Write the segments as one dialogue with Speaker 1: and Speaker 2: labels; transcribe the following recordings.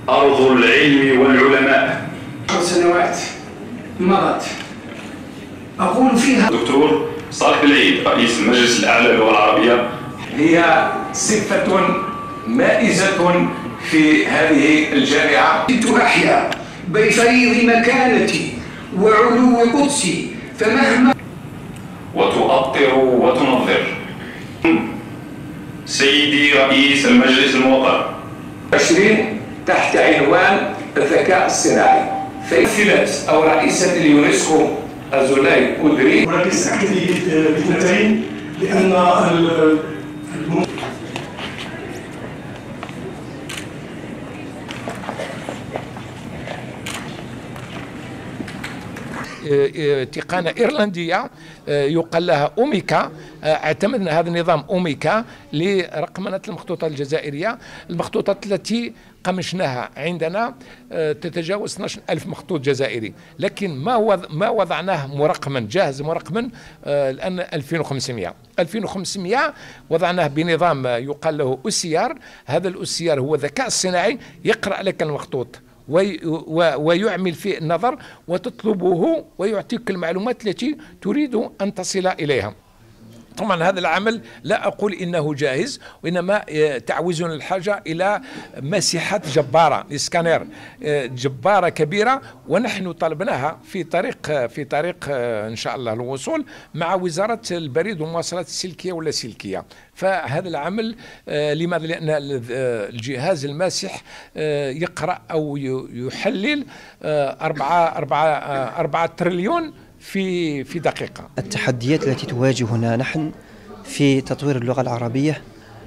Speaker 1: أرض العلم والعلماء.
Speaker 2: 10 سنوات مضت أقول فيها.
Speaker 1: دكتور صالح بالعيد رئيس المجلس الأعلى للغة العربية،
Speaker 3: هي صفة مائزة في هذه الجامعة.
Speaker 2: كنت أحيا بفيض مكانتي وعلو قدسي، فمهما
Speaker 1: وتؤطر وتنظر. سيدي رئيس المجلس الموقر
Speaker 3: 20 تحت عنوان الذكاء الصناعي. فمثلت أو رئيسة اليونسكو الزولاي أودري.
Speaker 4: ولكن أكتفي باثنتين لأن
Speaker 5: تقنية إيرلندية يقال لها أوميكا. اعتمدنا هذا النظام أوميكا لرقمنة المخطوطات الجزائرية. المخطوطات التي قمشناها عندنا تتجاوز 12,000 مخطوط جزائري، لكن ما وضعناه مرقما جاهز مرقما الآن 2500 وضعناه بنظام يقال له أسيار. هذا الأسيار هو الذكاء الصناعي يقرأ لك المخطوط ويعمل في النظر وتطلبه ويعطيك المعلومات التي تريد أن تصل إليها. طبعا هذا العمل لا أقول إنه جاهز، وإنما تعوزنا الحاجة إلى مساحات جبارة، سكانير جبارة كبيرة، ونحن طلبناها في طريق إن شاء الله الوصول مع وزارة البريد والمواصلات السلكية واللاسلكية. فهذا العمل لماذا؟ لأن الجهاز الماسح يقرأ أو يحلل 4 تريليون في دقيقة.
Speaker 6: التحديات التي تواجهنا نحن في تطوير اللغة العربية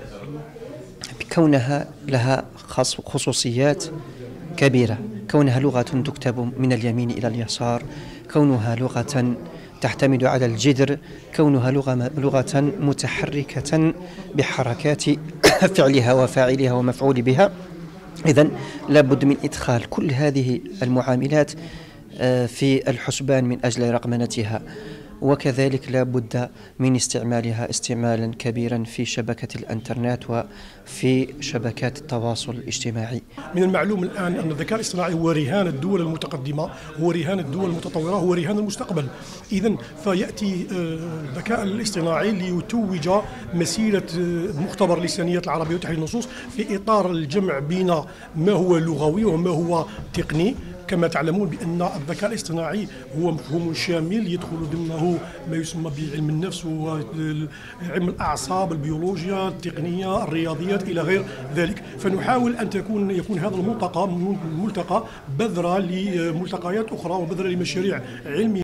Speaker 6: بكونها لها خصوصيات كبيرة، كونها لغة تكتب من اليمين إلى اليسار، كونها لغة تعتمد على الجذر، كونها لغة متحركة بحركات فعلها وفاعلها ومفعول بها. إذن لابد من إدخال كل هذه المعاملات في الحسبان من أجل رقمنتها، وكذلك لا بد من استعمالها استعمالا كبيرا في شبكة الانترنت وفي شبكات التواصل الاجتماعي.
Speaker 4: من المعلوم الآن أن الذكاء الاصطناعي هو رهان الدول المتقدمة، هو رهان الدول المتطورة، هو رهان المستقبل. إذن فيأتي الذكاء الاصطناعي ليتوج مسيرة مختبر لسانية العربية وتحرير النصوص في إطار الجمع بين ما هو لغوي وما هو تقني. كما تعلمون بأن الذكاء الاصطناعي هو مفهوم شامل يدخل ضمنه ما يسمى بعلم النفس وعلم الأعصاب، البيولوجيا، التقنية، الرياضيات إلى غير ذلك. فنحاول أن يكون هذا الملتقى بذرة لملتقيات أخرى وبذرة لمشاريع علمية